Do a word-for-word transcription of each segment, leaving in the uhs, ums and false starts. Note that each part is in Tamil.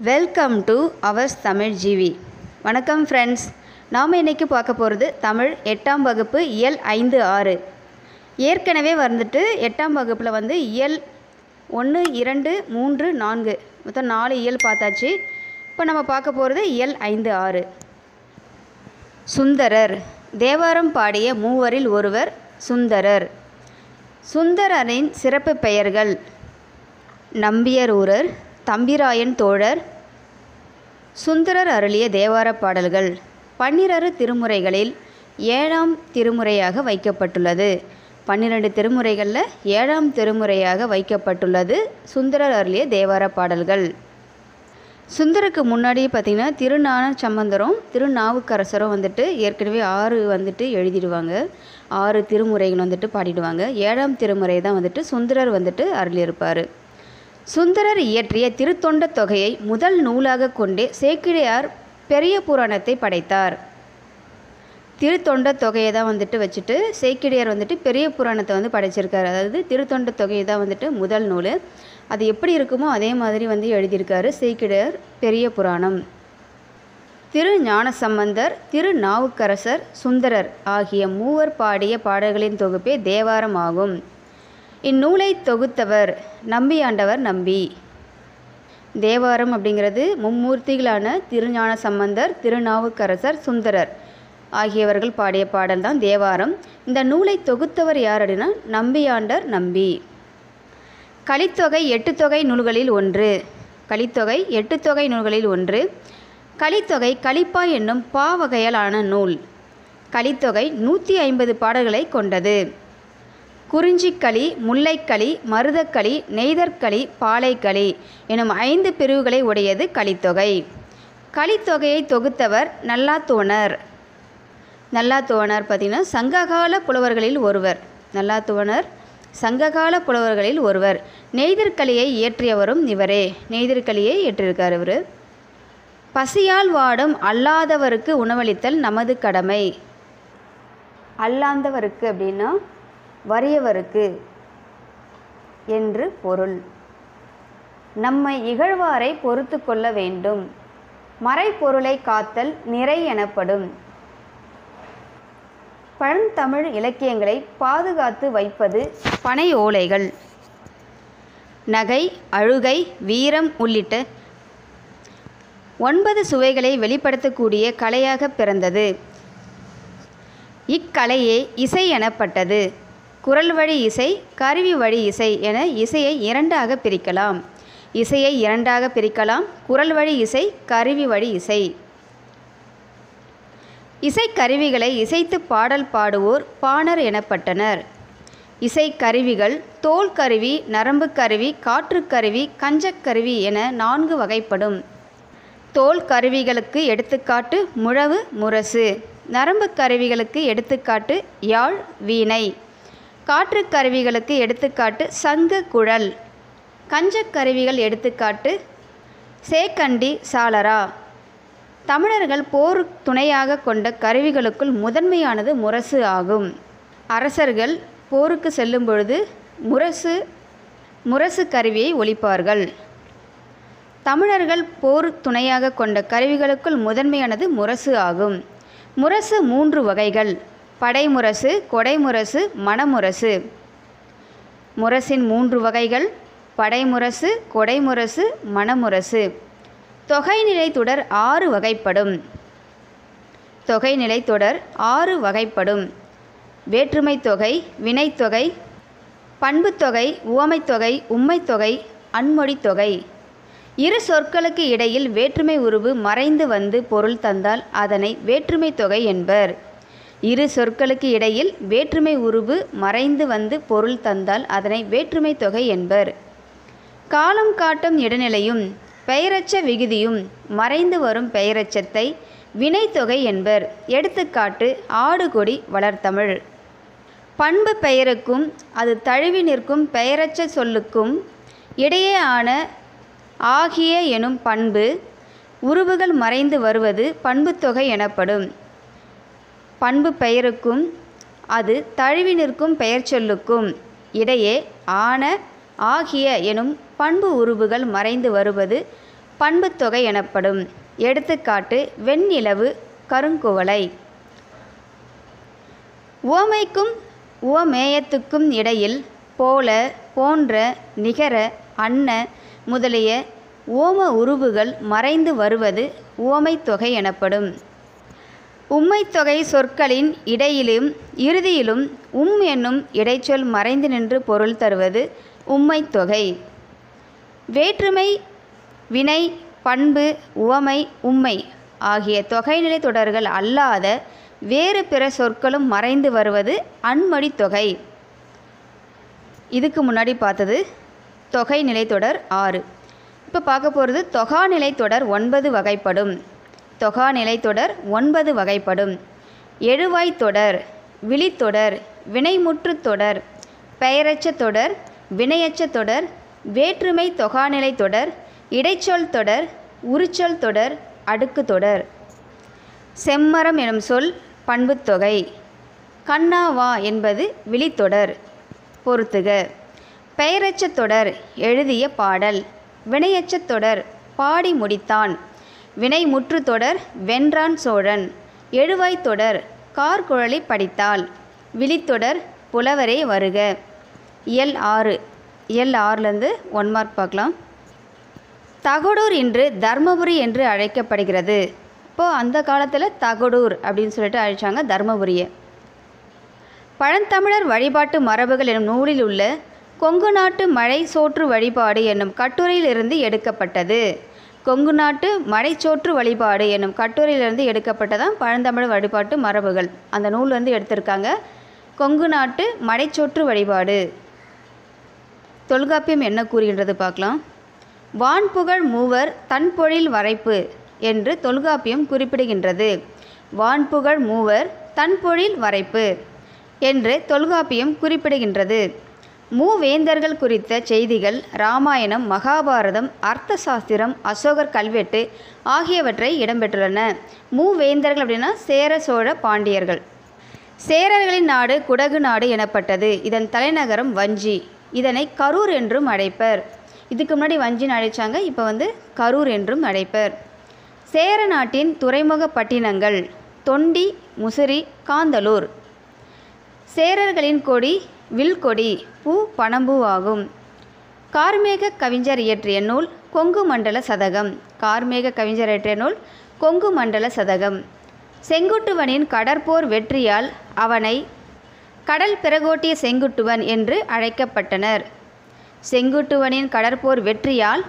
Welcome to ours Tamil GV. வணக்கம் ஃப்ரெண்ட்ஸ். நாம் இன்றைக்கி பார்க்க போகிறது தமிழ் எட்டாம் வகுப்பு இயல் ஐந்து ஆறு. ஏற்கனவே வந்துட்டு எட்டாம் வகுப்பில் வந்து இயல் ஒன்று இரண்டு மூன்று நான்கு மொத்தம் நாலு இயல் பார்த்தாச்சு. இப்போ நம்ம பார்க்க போகிறது இயல் ஐந்து ஆறு. சுந்தரர். தேவாரம் பாடிய மூவரில் ஒருவர் சுந்தரர். சுந்தரரின் சிறப்பு பெயர்கள்: நம்பியரூரர், தம்பிராயன் தோழர். சுந்தரர் அருளிய தேவார பாடல்கள் பன்னிரண்டு திருமுறைகளில் ஏழாம் திருமுறையாக வைக்கப்பட்டுள்ளது. பன்னிரண்டு திருமுறைகளில் ஏழாம் திருமுறையாக வைக்கப்பட்டுள்ளது சுந்தரர் அருளிய தேவார பாடல்கள். சுந்தருக்கு முன்னாடி பார்த்திங்கன்னா திருஞான சம்பந்தரும் திருநாவுக்கரசரும் வந்துட்டு ஏற்கனவே ஆறு வந்துட்டு எழுதிடுவாங்க. ஆறு திருமுறைகள் வந்துட்டு பாடிடுவாங்க. ஏழாம் திருமுறை தான் வந்துட்டு சுந்தரர் வந்துட்டு அருளியிருப்பார். சுந்தரர் இயற்றிய திருத்தொண்ட தொகையை முதல் நூலாக கொண்டே சேக்கிழார் பெரிய புராணத்தை படைத்தார். திருத்தொண்ட தொகையை தான் வந்துட்டு வச்சுட்டு சேக்கிழார் வந்துட்டு பெரிய புராணத்தை வந்து படைச்சிருக்காரு. அதாவது திருத்தொண்ட தொகையை தான் வந்துட்டு முதல் நூல். அது எப்படி இருக்குமோ அதே மாதிரி வந்து எழுதியிருக்காரு சேக்கிழார் பெரிய புராணம். திரு ஞானசம்பந்தர், திரு நாவுக்கரசர், சுந்தரர் ஆகிய மூவர் பாடிய பாடல்களின் தொகுப்பே தேவாரம் ஆகும். இந்நூலை தொகுத்தவர் நம்பியாண்டவர் நம்பி. தேவாரம் அப்படிங்கிறது மும்மூர்த்திகளான திருஞான சம்பந்தர், திருநாவுக்கரசர், சுந்தரர் ஆகியவர்கள் பாடிய பாடல் தான் தேவாரம். இந்த நூலை தொகுத்தவர் யார் அப்படின்னா நம்பியாண்டர் நம்பி. கலித்தொகை எட்டு தொகை நூல்களில் ஒன்று. கலித்தொகை எட்டு தொகை நூல்களில் ஒன்று. கலித்தொகை கலிப்பா என்னும் பா வகையாலான நூல். கலித்தொகை நூற்றி ஐம்பது பாடல்களை கொண்டது. குறிஞ்சிக்களி, முல்லைக்களி, மருதக்களி, நெய்தற்களி, பாலைக்களி எனும் ஐந்து பிரிவுகளை உடையது கலித்தொகை. கலித்தொகையை தொகுத்தவர் நல்லாத்துவனர். நல்லாத்துவனர் பார்த்திங்கன்னா சங்ககால புலவர்களில் ஒருவர். நல்லாத்துவனர் சங்ககால புலவர்களில் ஒருவர். நெய்தற்களியை இயற்றியவரும் இவரே. நெய்தற்களியை இயற்றியிருக்கார் இவர். பசியால் வாடும் அல்லாதவருக்கு உணவளித்தல் நமது கடமை. அல்லாதவருக்கு அப்படின்னா வறியவருக்கு என்று பொருள். நம்மை இகழ்வாரை பொறுத்து கொள்ள வேண்டும். மறைப்பொருளை காத்தல் நிறை எனப்படும். பழந்தமிழ் இலக்கியங்களை பாதுகாத்து வைப்பது பனை ஓலைகள். நகை, அழுகை, வீரம் உள்ளிட்ட ஒன்பது சுவைகளை வெளிப்படுத்தக்கூடிய கலையாக பிறந்தது. இக்கலையே இசை எனப்பட்டது. குரல் வழி இசை, கருவி வழி இசை என இசையை இரண்டாக பிரிக்கலாம். இசையை இரண்டாக பிரிக்கலாம். குரல் வழி இசை, கருவி வழி இசை. இசைக்கருவிகளை இசைத்து பாடல் பாடுவோர் பாணர் எனப்பட்டனர். இசைக்கருவிகள் தோல் கருவி, நரம்பு கருவி, காற்றுக்கருவி, கஞ்சக்கருவி என நான்கு வகைப்படும். தோல் கருவிகளுக்கு எடுத்துக்காட்டு முழவு, முரசு. நரம்பு கருவிகளுக்கு எடுத்துக்காட்டு யாழ், வீணை. காற்று கருவிகளுக்கு எடுத்துக்காட்டு சங்கு, குழல். கஞ்சக்கருவிகள் எடுத்துக்காட்டு சேக்கண்டி, சாளரா. தமிழர்கள் போர் துணையாக கொண்ட கருவிகளுக்குள் முதன்மையானது முரசு ஆகும். அரசர்கள் போருக்கு செல்லும் பொழுது முரசு முரசு கருவியை ஒலிப்பார்கள். தமிழர்கள் போர் துணையாக கொண்ட கருவிகளுக்குள் முதன்மையானது முரசு ஆகும். முரசு மூன்று வகைகள்: படைமுரசு, கொடைமுரசு, மணமுரசு. முரசின் மூன்று வகைகள்: படைமுரசு, கொடைமுரசு, மணமுரசு. தொகைநிலை தொடர் ஆறு வகைப்படும். தொகைநிலை தொடர் ஆறு வகைப்படும். வேற்றுமை தொகை, வினைத்தொகை, பண்புத்தொகை, உவமைத்தொகை, உம்மைத்தொகை, அன்மொழி தொகை. இரு சொற்களுக்கு இடையில் வேற்றுமை உருவு மறைந்து வந்து பொருள் தந்தால் அதனை வேற்றுமை தொகை என்பர். இரு சொற்களுக்கு இடையில் வேற்றுமை உருவு மறைந்து வந்து பொருள் தந்தால் அதனை வேற்றுமை தொகை என்பர். காலம் காட்டும் இடைநிலையும் பெயரச்ச விகுதியும் மறைந்து வரும் பெயரச்சத்தை வினைத்தொகை என்பர். எடுத்துக்காட்டு ஆடுகொடி, வளர்த்தமிழ். பண்பு பெயருக்கும் அது தழுவி நிற்கும் பெயரச்ச சொல்லுக்கும் இடையே ஆன ஆகிய எனும் பண்பு உருவுகள் மறைந்து வருவது பண்புத்தொகை எனப்படும். பண்பு பெயருக்கும் அது தழுவி நிற்கும் பெயர் சொல்லுக்கும் இடையே ஆன ஆகிய எனும் பண்பு உருவுகள் மறைந்து வருவது பண்புத்தொகை எனப்படும். எடுத்துக்காட்டு வெண்ணிலவு, கருங்குவளை. உவமைக்கும் உவமேயத்துக்கும் இடையில் போல, போன்ற, நிகர, அன்ன முதலிய உவம உருவுகள் மறைந்து வருவது உவமைத்தொகை எனப்படும். உம்மைத்தொகை சொற்களின் இடையிலும் இறுதியிலும் உம் என்னும் இடைச்சொல் மறைந்து நின்று பொருள் தருவது உம்மைத்தொகை. வேற்றுமை, வினை, பண்பு, உவமை, உம்மை ஆகிய தொகைநிலை தொடர்கள் அல்லாத வேறு பிற சொற்களும் மறைந்து வருவது அன்மொழித்தொகை. இதுக்கு முன்னாடி பார்த்தது தொகை நிலைத்தொடர் ஆறு. இப்போ பார்க்க போகிறது தொகா நிலைத்தொடர் ஒன்பது வகைப்படும். தொகா நிலைத்தொடர் ஒன்பது வகைப்படும். எழுவாய் தொடர், விழித்தொடர், வினைமுற்று தொடர், பெயரச்ச தொடர், வினையச்ச தொடர், வேற்றுமை தொகாநிலை தொடர், இடைச்சொல் தொடர், உரிச்சொல் தொடர், அடுக்கு தொடர். செம்மரம் எனும் சொல் பண்புத்தொகை. கண்ணாவா என்பது விழித்தொடர். பொறுத்துக. பெயரச்ச தொடர் எழுதிய பாடல். வினையச்ச தொடர் பாடி முடித்தான். வினைமுற்று தொடர் வென்றான் சோழன். எழுவாய் தொடர் கார்குழலி படித்தாள். விழித்தொடர் புலவரே வருக. இயல் ஆறு. இயல் ஆறுலேருந்து ஒன் மார்க் பார்க்கலாம். தகடூர் இன்று தர்மபுரி என்று அழைக்கப்படுகிறது. இப்போது அந்த காலத்தில் தகடூர் அப்படின்னு சொல்லிட்டு அழைச்சாங்க தர்மபுரியை. பழந்தமிழர் வழிபாட்டு மரபுகள் எனும் நூலில் உள்ள கொங்கு நாட்டு மழை சோற்று வழிபாடு என்னும் கட்டுரையிலிருந்து எடுக்கப்பட்டது. கொங்கு நாட்டு மழைச்சோற்று வழிபாடு என்னும் கட்டுரையிலிருந்து எடுக்கப்பட்டதான் பழந்தமிழர் வழிபாட்டு மரபுகள். அந்த நூல் வந்து எடுத்திருக்காங்க. கொங்கு நாட்டு மழைச்சோற்று வழிபாடு. தொல்காப்பியம் என்ன கூறுகின்றது பார்க்கலாம். வான்புகழ் மூவர் தன்பொழில் வரைப்பு என்று தொல்காப்பியம் குறிப்பிடுகின்றது. வான்புகழ் மூவர் தன்பொழில் வரைப்பு என்று தொல்காப்பியம் குறிப்பிடுகின்றது. மூவேந்தர்கள் குறித்த செய்திகள் இராமாயணம், மகாபாரதம், அர்த்த சாஸ்திரம், அசோகர் கல்வெட்டு ஆகியவற்றை இடம்பெற்றுள்ளன. மூவேந்தர்கள் அப்படின்னா சேர, சோழ, பாண்டியர்கள். சேரர்களின் நாடு குடகு நாடு எனப்பட்டது. இதன் தலைநகரம் வஞ்சி. இதனை கரூர் என்றும் அழைப்பர். இதுக்கு முன்னாடி வஞ்சின்னு அழைச்சாங்க, இப்போ வந்து கரூர் என்றும் அழைப்பர். சேர நாட்டின் துறைமுக பட்டினங்கள் தொண்டி, முசிறி, காந்தலூர். சேரர்களின் கொடி வில்கொடி, பூ பனம்பூ ஆகும். கார்மேக கவிஞர் இயற்றிய நூல் கொங்கு மண்டல சதகம். கார்மேக கவிஞர் இயற்றிய நூல் கொங்கு மண்டல சதகம். செங்குட்டுவனின் கடற்போர் வெற்றியால் அவனை கடல் பிறகோட்டிய செங்குட்டுவன் என்று அழைக்கப்பட்டனர். செங்குட்டுவனின் கடற்போர் வெற்றியால்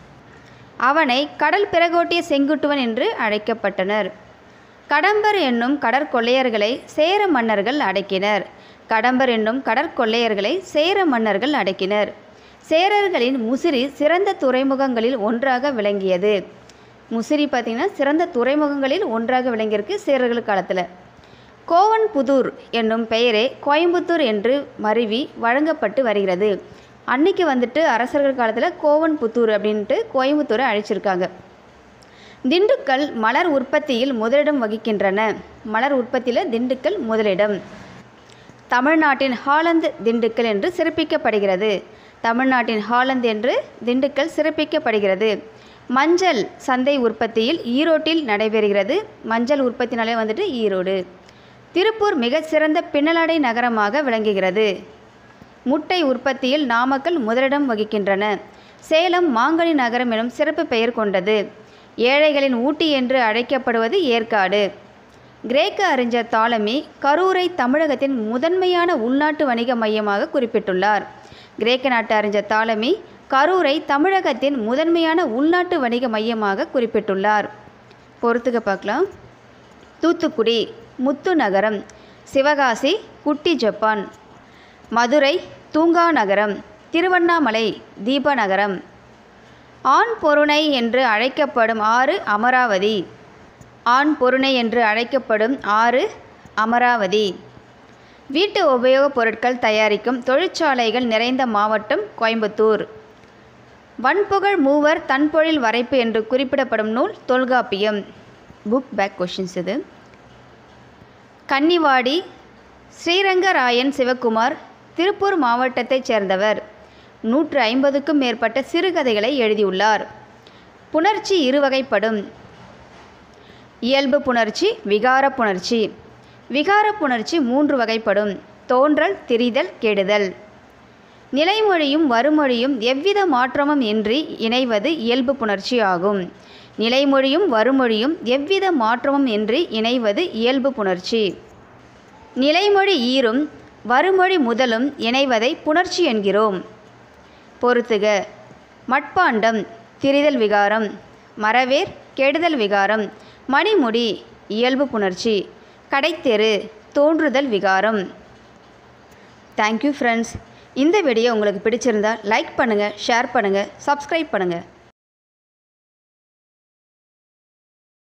அவனை கடல் பிறகோட்டிய செங்குட்டுவன் என்று அழைக்கப்பட்டனர். கடம்பர் என்னும் கடற்கொள்ளையர்களை சேர மன்னர்கள் அடக்கினர். கடம்பர் என்னும் கடற்கொள்ளையர்களை சேர மன்னர்கள் அடக்கினர். சேரர்களின் முசிறி சிறந்த துறைமுகங்களில் ஒன்றாக விளங்கியது. முசிறி பார்த்திங்கன்னா சிறந்த துறைமுகங்களில் ஒன்றாக விளங்கியிருக்கு சேரர்கள் காலத்தில். கோவன்புதூர் என்னும் பெயரே கோயம்புத்தூர் என்று மருவி வழங்கப்பட்டு வருகிறது. அன்னைக்கு வந்துட்டு அரசர்கள் காலத்தில் கோவன்புத்தூர் அப்படின்ட்டு கோயம்புத்தூரை அழைச்சிருக்காங்க. திண்டுக்கல் மலர் உற்பத்தியில் முதலிடம் வகிக்கின்றன. மலர் உற்பத்தியில் திண்டுக்கல் முதலிடம். தமிழ்நாட்டின் ஹாலந்து திண்டுக்கல் என்று சிறப்பிக்கப்படுகிறது. தமிழ்நாட்டின் ஹாலந்து என்று திண்டுக்கல் சிறப்பிக்கப்படுகிறது. மஞ்சள் சந்தை உற்பத்தியில் ஈரோட்டில் நடைபெறுகிறது. மஞ்சள் உற்பத்தினாலே வந்துட்டு ஈரோடு. திருப்பூர் மிகச்சிறந்த பின்னலாடை நகரமாக விளங்குகிறது. முட்டை உற்பத்தியில் நாமக்கல் முதலிடம் வகிக்கின்றன. சேலம் மாங்கனி நகரம் எனும் சிறப்பு பெயர் கொண்டது. ஏழைகளின் ஊட்டி என்று அழைக்கப்படுவது ஏற்காடு. கிரேக்க அறிஞர் தாலமி கரூரை தமிழகத்தின் முதன்மையான உள்நாட்டு வணிக மையமாக குறிப்பிட்டுள்ளார். கிரேக்க நாட்டு அறிஞர் தாலமி கரூரை தமிழகத்தின் முதன்மையான உள்நாட்டு வணிக மையமாக குறிப்பிட்டுள்ளார். பொறுத்துக்க பார்க்கலாம். தூத்துக்குடி முத்து நகரம். சிவகாசி குட்டி ஜப்பான். மதுரை தூங்கா நகரம். திருவண்ணாமலை தீப நகரம். ஆண் பொருணை என்று அழைக்கப்படும் ஆறு அமராவதி. ஆண் பொருணை என்று அழைக்கப்படும் ஆறு அமராவதி. வீட்டு உபயோகப் பொருட்கள் தயாரிக்கும் தொழிற்சாலைகள் நிறைந்த மாவட்டம் கோயம்புத்தூர். வன்புகழ் மூவர் தன்பொழில் வரைப்பு என்று குறிப்பிடப்படும் நூல் தொல்காப்பியம். புக் பேக் கொஷின்ஸ் இது. கன்னிவாடி ஸ்ரீரங்கராயன் சிவகுமார் திருப்பூர் மாவட்டத்தைச் சேர்ந்தவர். நூற்று ஐம்பதுக்கும் மேற்பட்ட சிறுகதைகளை எழுதியுள்ளார். புணர்ச்சி இருவகைப்படும். இயல்பு புணர்ச்சி, விகார புணர்ச்சி. விகார புணர்ச்சி மூன்று வகைப்படும். தோன்றல், திரிதல், கெடுதல். நிலைமொழியும் வருமொழியும் எவ்வித மாற்றமும் இன்றி இணைவது இயல்பு புணர்ச்சி ஆகும். நிலைமொழியும் வருமொழியும் எவ்வித மாற்றமும் இன்றி இணைவது இயல்பு புணர்ச்சி. நிலைமொழி ஈரும் வருமொழி முதலும் இணைவதை புணர்ச்சி என்கிறோம். பொறுத்துக. மட்பாண்டம் திரிதல் விகாரம், மரவேர் கெடுதல் விகாரம், மணிமுடி இயல்பு புணர்ச்சி, கடைத்தெரு தோன்றுதல் விகாரம். Thank you friends. இந்த வீடியோ உங்களுக்கு பிடிச்சிருந்தால் லைக் பண்ணுங்கள், ஷேர் பண்ணுங்கள், சப்ஸ்கிரைப் பண்ணுங்கள்.